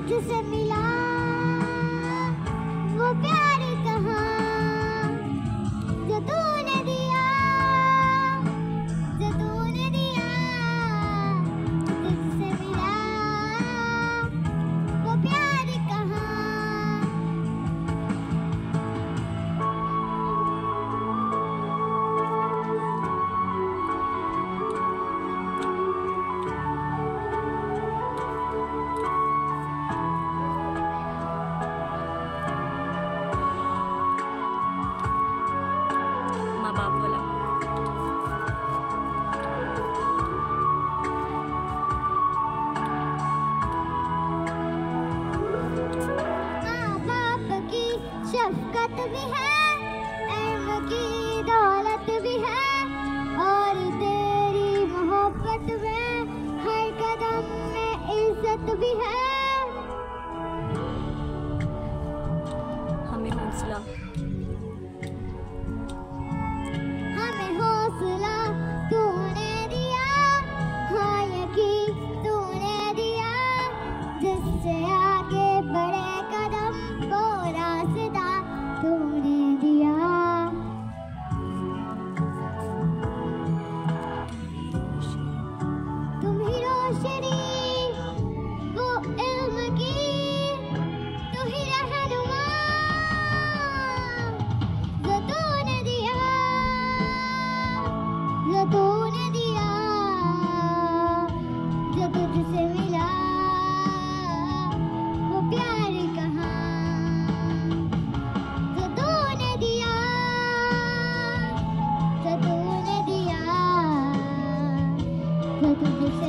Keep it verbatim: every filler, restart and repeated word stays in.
तुझसे मिला वो प्यार कहाँ, जो तूने दिया, जो तूने दिया, तुझसे मिला वो प्यार कहाँ। शफ़क़त भी है, इल्म की दौलत भी है, और तेरी मोहब्बत में हर कदम में इज्जत भी है। हमें हौसला हमें हौसला तूने दिया, हाँ यकीन तूने दिया, जिससे आगे बढ़े कदम को रास्ता तूने दिया। तुम ही रोशनी वो इल्म की, तू ही रहनुमा, जो तूने दिया, जो तूने दिया, जो तुझसे मिला वो प्यार कहाँ, जो तूने दिया, जो तूने दिया, जो तुझसे